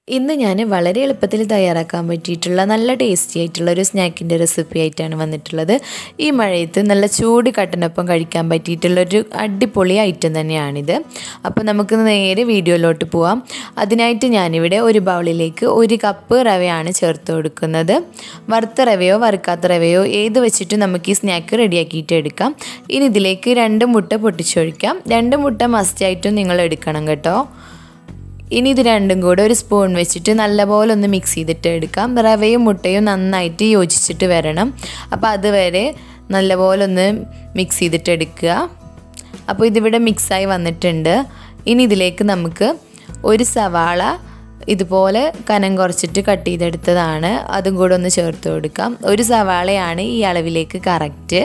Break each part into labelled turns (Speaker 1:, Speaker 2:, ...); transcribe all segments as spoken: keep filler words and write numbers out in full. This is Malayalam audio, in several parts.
Speaker 1: ഇന്ന് ഞാൻ വളരെ എളുപ്പത്തിൽ തയ്യാറാക്കാൻ പറ്റിയിട്ടുള്ള നല്ല ടേസ്റ്റി ആയിട്ടുള്ള ഒരു സ്നാക്കിൻ്റെ റെസിപ്പി ആയിട്ടാണ് വന്നിട്ടുള്ളത്. ഈ മഴയത്ത് നല്ല ചൂട് കട്ടനൊപ്പം കഴിക്കാൻ പറ്റിയിട്ടുള്ളൊരു അടിപൊളി ഐറ്റം തന്നെയാണിത്. അപ്പോൾ നമുക്ക് നേരെ വീഡിയോയിലോട്ട് പോവാം. അതിനായിട്ട് ഞാനിവിടെ ഒരു ബൗളിലേക്ക് ഒരു കപ്പ് റവയാണ് ചേർത്ത് കൊടുക്കുന്നത്. വറുത്ത റവയോ വറുക്കാത്ത റവയോ ഏത് വെച്ചിട്ട് നമുക്ക് ഈ സ്നാക്ക് റെഡിയാക്കിയിട്ട് എടുക്കാം. ഇനി ഇതിലേക്ക് രണ്ട് മുട്ട പൊട്ടിച്ചൊഴിക്കാം. രണ്ട് മുട്ട മസ്റ്റായിട്ടും നിങ്ങൾ എടുക്കണം കേട്ടോ. ഇനി ഇത് രണ്ടും കൂടെ ഒരു സ്പൂൺ വെച്ചിട്ട് നല്ലപോലെ ഒന്ന് മിക്സ് ചെയ്തിട്ട് എടുക്കാം. റവയും മുട്ടയും നന്നായിട്ട് യോജിച്ചിട്ട് വരണം. അപ്പോൾ അതുവരെ നല്ലപോലെ ഒന്ന് മിക്സ് ചെയ്തിട്ട് എടുക്കുക. അപ്പോൾ ഇതിവിടെ മിക്സായി വന്നിട്ടുണ്ട്. ഇനി ഇതിലേക്ക് നമുക്ക് ഒരു സവാള ഇതുപോലെ കനം കുറച്ചിട്ട് കട്ട് ചെയ്തെടുത്തതാണ്, അതും കൂടെ ഒന്ന് ചേർത്ത് കൊടുക്കാം. ഒരു സവാളയാണ് ഈ അളവിലേക്ക് കറക്റ്റ്.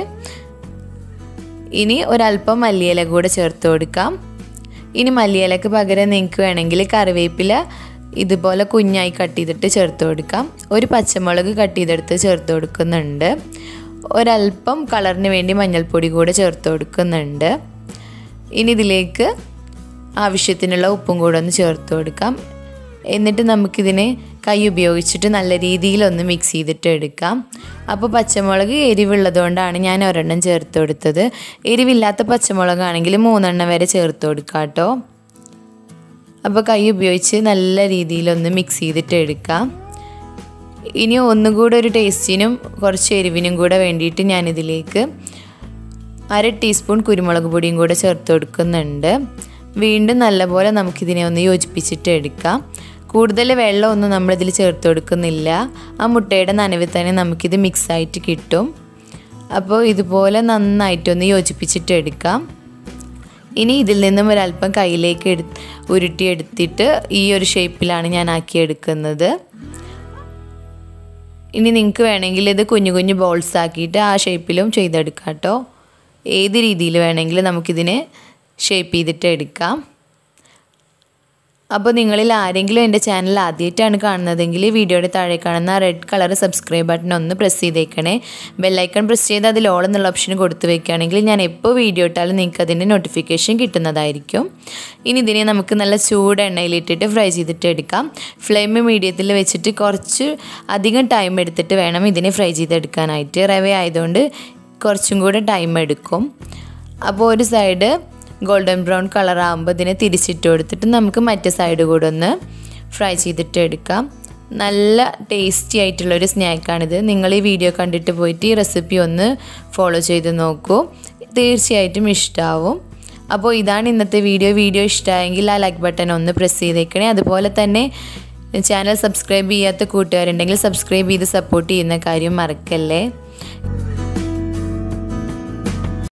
Speaker 1: ഇനി ഒരല്പം മല്ലിയില കൂടെ ചേർത്ത് കൊടുക്കാം. ഇനി മല്ലിയിലക്ക് പകരം നിങ്ങൾക്ക് വേണമെങ്കിൽ കറിവേപ്പില ഇതുപോലെ കുഞ്ഞായി കട്ട് ചെയ്തിട്ട് ചേർത്ത് കൊടുക്കാം. ഒരു പച്ചമുളക് കട്ട് ചെയ്തെടുത്ത് ചേർത്ത് കൊടുക്കുന്നുണ്ട്. ഒരല്പം കളറിന് വേണ്ടി മഞ്ഞൾപ്പൊടി കൂടെ ചേർത്ത് കൊടുക്കുന്നുണ്ട്. ഇനി ഇതിലേക്ക് ആവശ്യത്തിനുള്ള ഉപ്പും കൂടെ ഒന്ന് ചേർത്ത് കൊടുക്കാം. എന്നിട്ട് നമുക്കിതിനെ കൈ ഉപയോഗിച്ചിട്ട് നല്ല രീതിയിലൊന്ന് മിക്സ് ചെയ്തിട്ട് എടുക്കാം. അപ്പോൾ പച്ചമുളക് എരിവുള്ളതുകൊണ്ടാണ് ഞാൻ ഒരെണ്ണം ചേർത്ത് കൊടുത്തത്. എരിവില്ലാത്ത പച്ചമുളകാണെങ്കിൽ മൂന്നെണ്ണം വരെ ചേർത്ത് കൊടുക്കാം കേട്ടോ. അപ്പോൾ കൈ ഉപയോഗിച്ച് നല്ല രീതിയിലൊന്ന് മിക്സ് ചെയ്തിട്ട് എടുക്കാം. ഇനി ഒന്നുകൂടെ ഒരു ടേസ്റ്റിനും കുറച്ച് എരിവിനും കൂടെ വേണ്ടിയിട്ട് ഞാനിതിലേക്ക് അര ടീസ്പൂൺ കുരുമുളക് പൊടിയും കൂടെ ചേർത്ത് കൊടുക്കുന്നുണ്ട്. വീണ്ടും നല്ലപോലെ നമുക്കിതിനെ ഒന്ന് യോജിപ്പിച്ചിട്ട് എടുക്കാം. കൂടുതൽ വെള്ളമൊന്നും നമ്മളിതിൽ ചേർത്ത് കൊടുക്കുന്നില്ല. ആ മുട്ടയുടെ നനവിൽ തന്നെ നമുക്കിത് മിക്സായിട്ട് കിട്ടും. അപ്പോൾ ഇതുപോലെ നന്നായിട്ടൊന്ന് യോജിപ്പിച്ചിട്ട് എടുക്കാം. ഇനി ഇതിൽ നിന്നും ഒരല്പം കയ്യിലേക്ക് എടു ഉരുട്ടിയെടുത്തിട്ട് ഈ ഒരു ഷേപ്പിലാണ് ഞാൻ ആക്കിയെടുക്കുന്നത്. ഇനി നിങ്ങൾക്ക് വേണമെങ്കിൽ ഇത് കുഞ്ഞു കുഞ്ഞു ബോൾസ് ആക്കിയിട്ട് ആ ഷേപ്പിലും ചെയ്തെടുക്കാം കേട്ടോ. ഏത് രീതിയിൽ വേണമെങ്കിലും നമുക്കിതിനെ ഷേപ്പ് ചെയ്തിട്ട് എടുക്കാം. അപ്പോൾ നിങ്ങളിൽ ആരെങ്കിലും എൻ്റെ ചാനൽ ആദ്യമായിട്ടാണ് കാണുന്നതെങ്കിൽ വീഡിയോയുടെ താഴെ കാണുന്ന റെഡ് കളർ സബ്സ്ക്രൈബ് ബട്ടൺ ഒന്ന് പ്രസ് ചെയ്തേക്കണേ. ബെല്ലൈക്കൺ പ്രസ് ചെയ്ത് അതിൽ ഓൾ എന്നുള്ള ഓപ്ഷൻ കൊടുത്തു വയ്ക്കുകയാണെങ്കിൽ ഞാൻ എപ്പോൾ വീഡിയോ ഇട്ടാലും നിങ്ങൾക്ക് അതിൻ്റെ നോട്ടിഫിക്കേഷൻ കിട്ടുന്നതായിരിക്കും. ഇനി ഇതിനെ നമുക്ക് നല്ല ചൂട് എണ്ണയിലിട്ടിട്ട് ഫ്രൈ ചെയ്തിട്ട് എടുക്കാം. ഫ്ലെയിം മീഡിയത്തിൽ വെച്ചിട്ട് കുറച്ച് അധികം ടൈം എടുത്തിട്ട് വേണം ഇതിനെ ഫ്രൈ ചെയ്തെടുക്കാനായിട്ട്. റവ ആയതുകൊണ്ട് കുറച്ചും കൂടെ ടൈം എടുക്കും. അപ്പോൾ ഒരു സൈഡ് ഗോൾഡൻ ബ്രൗൺ കളർ ആകുമ്പോൾ ഇതിനെ തിരിച്ചിട്ട് കൊടുത്തിട്ട് നമുക്ക് മറ്റേ സൈഡ് കൂടെ ഒന്ന് ഫ്രൈ ചെയ്തിട്ട് എടുക്കാം. നല്ല ടേസ്റ്റി ആയിട്ടുള്ളൊരു സ്നാക്കാണിത്. നിങ്ങൾ ഈ വീഡിയോ കണ്ടിട്ട് പോയിട്ട് ഈ റെസിപ്പി ഒന്ന് ഫോളോ ചെയ്ത് നോക്കൂ, തീർച്ചയായിട്ടും ഇഷ്ടമാവും. അപ്പോൾ ഇതാണ് ഇന്നത്തെ വീഡിയോ. വീഡിയോ ഇഷ്ടമായെങ്കിൽ ആ ലൈക്ക് ബട്ടൺ ഒന്ന് പ്രസ് ചെയ്തേക്കണേ. അതുപോലെ തന്നെ ചാനൽ സബ്സ്ക്രൈബ് ചെയ്യാത്ത കൂട്ടുകാരുണ്ടെങ്കിൽ സബ്സ്ക്രൈബ് ചെയ്ത് സപ്പോർട്ട് ചെയ്യുന്ന കാര്യം മറക്കല്ലേ.